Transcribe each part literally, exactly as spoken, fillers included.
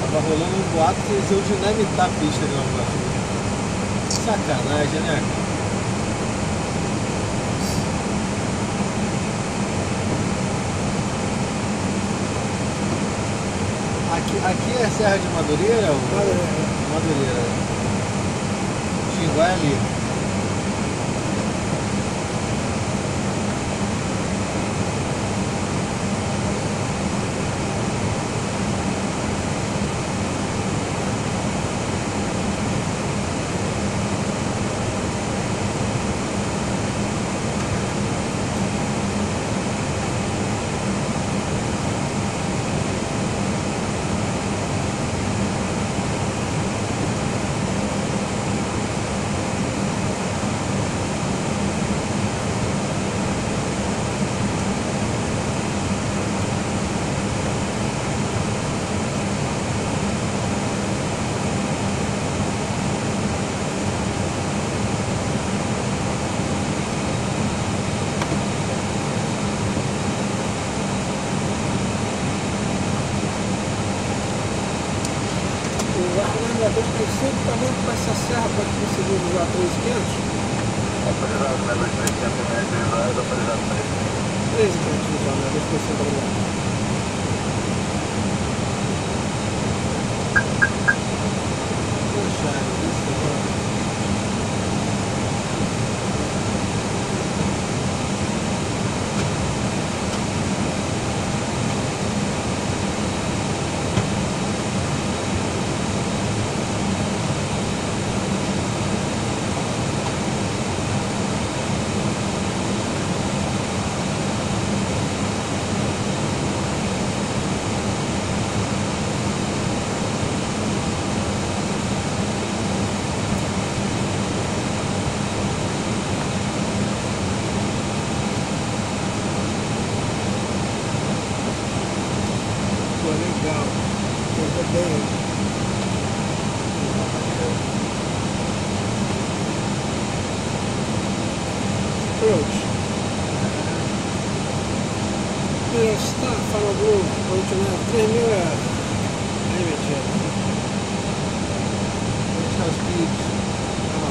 Tava rolando um boato que eles iam dinamitar a pista de Nova Iguaçu. Sacanagem, né? Aqui, aqui é Serra de Madureira? Ou... Madureira. Madureira. Xinguá é ali. Eu preciso também para essa serra para conseguir usar três mil e quinhentos. Autorizado, né? dois mil e quinhentos metros, autorizado para isso. três mil e quinhentos usar, né? dois por cento obrigado. Poxa, isso agora. Legal, eu bem. Approach. Here, start, final blue, original, três mil é limit. Original speed. Ah,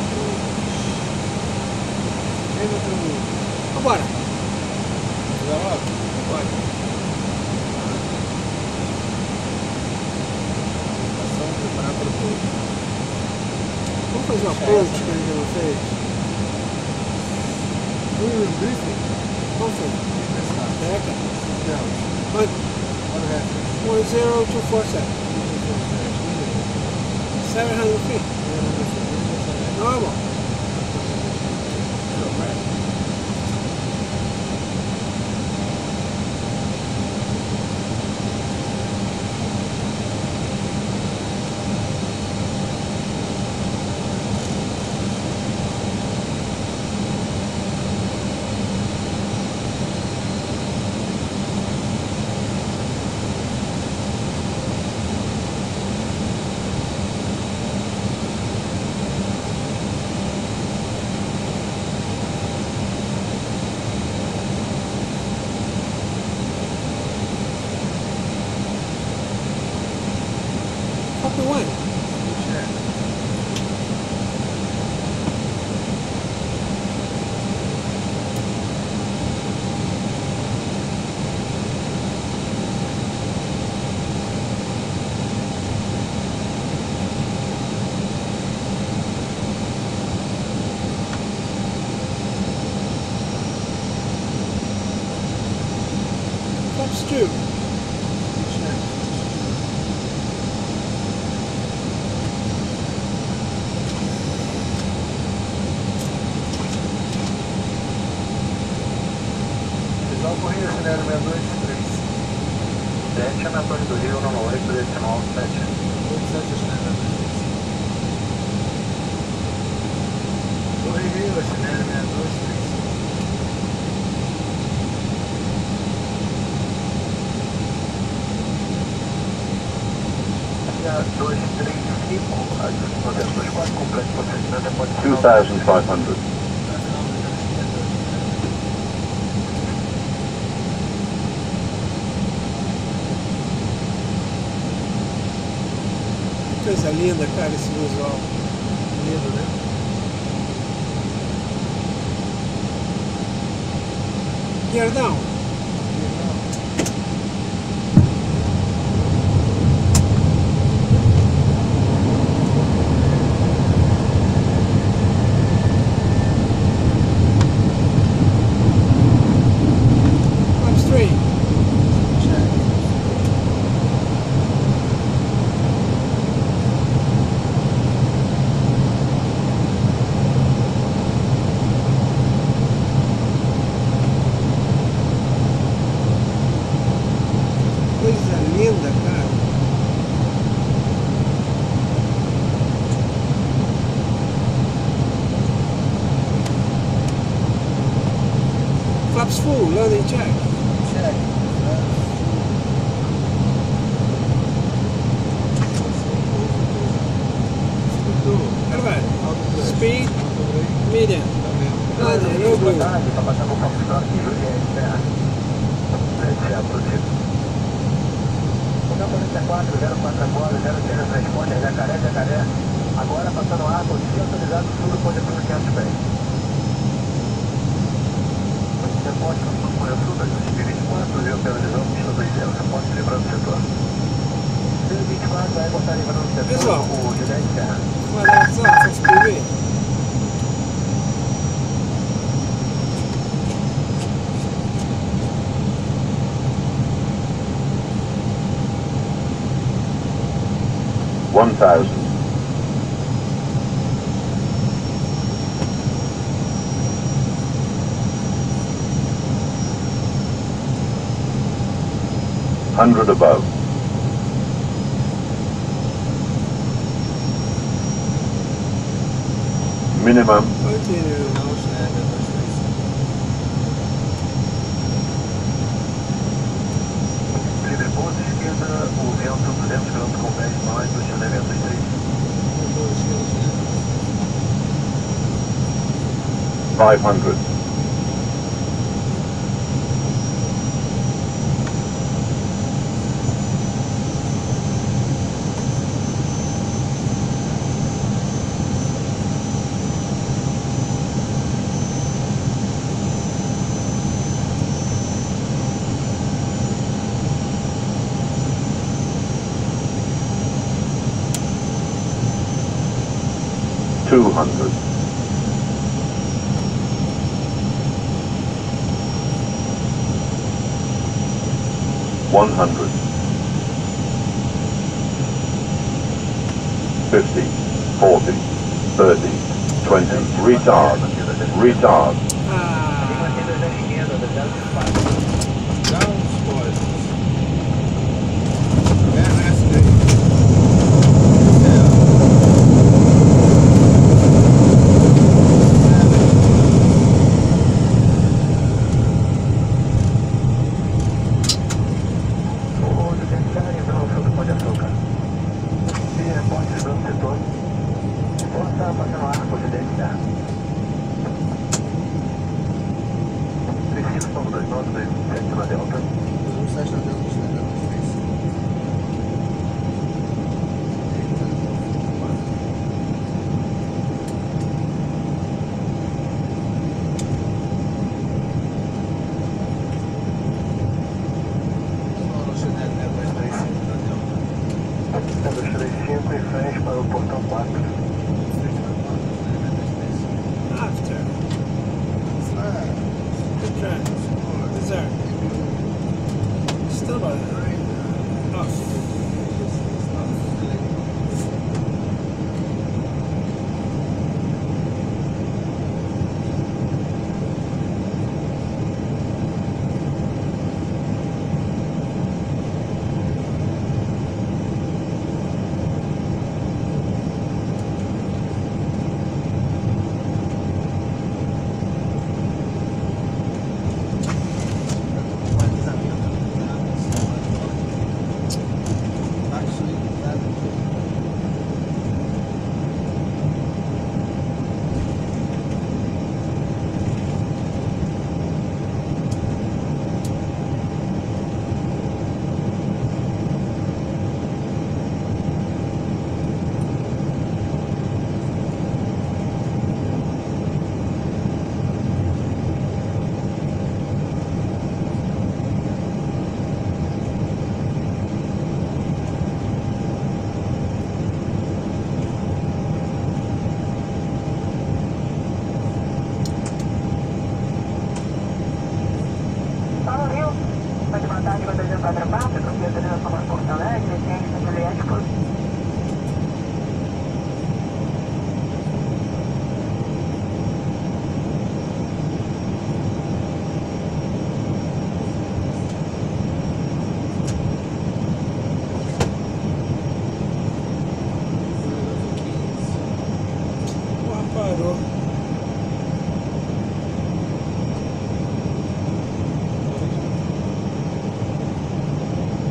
pô. Vambora. Já logo? Pode. Vamos fazer uma approach que a gente não fez? Um briefing? Vamos fazer. É, cara. Olha Mas o resto. one zero two four seven. seven hundred feet. Normal. Copy one. That's two. Visão corrida, acelera seis dois três. sete, Anatório do Rio, nove oito, decimal sete. oito sete, acelera Torre Rio, acelera seis dois três. dois três cinco, ajuste dois quatro, completo potencial pode ser two thousand five hundred. Coisa linda, cara, esse visual. Lindo, né? Gear down. Up straight. Check. Coisa linda, cara. Flaps full, landing check. Check. Cara, vai. Speed, medium. Landing, no blue. Tá passando um pouco de toque e terra. Frente a protipo. Campo vinte e quatro, zero quatro agora, zero três responde, jacaré, jacaré. Agora passando ar, positivo autorizado, sul, pode por quinhentos pés. Responde, por sul, vinte e quatro, viu pela visão, pista dois zero, responde livrando o setor. vinte e quatro, vai botar livrando o setor, Pessoal. o Juliette de terra. Olha só, essa speed. One thousand. Hundred above. Minimum. Continue. Não, Schneider, dois, três. Livre ponto, esquerda, o vento duzentos quilômetros com dez nós, do chão evento três. Motor esquerdo, Schneider. Five hundred. Two hundred. One hundred. Fifty. Forty. Thirty. Twenty. Retard. Retard. Ah, Dá uns códigos. É, essa daí. O Juliette terra entrou no sul do Pão de Açúcar. Se reporte livrando o setor. Força passando ar, o Juliette terra. trinta e cinco, somos dois nove, dois sete na delta. Um sete na dentro do Schneider, dois, três. Não, Schneider, dois, três, cinco na delta. dois três cinco em frente para o portão quatro.